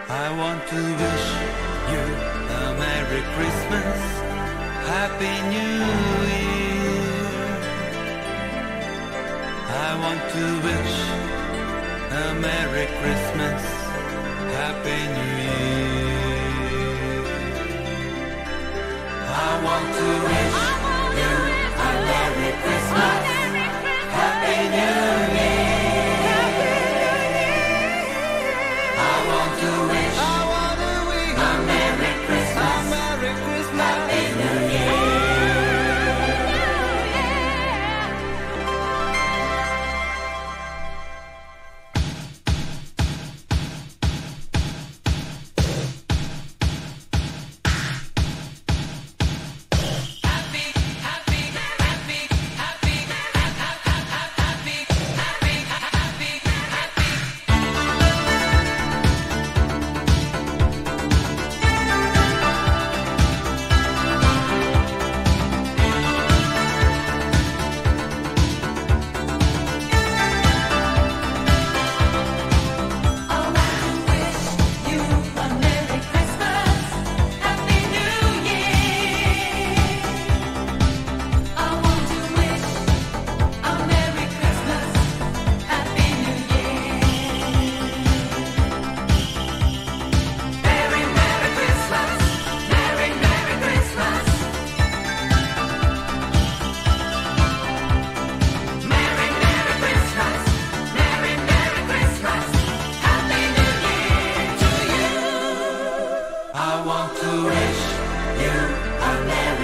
I want to wish you a Merry Christmas, Happy New Year. I want to wish a Merry Christmas, Happy New Year. I want to wish you a Merry Christmas, Happy New Year. I want to wish a Merry Christmas, Happy New Year. I want to wish you a Merry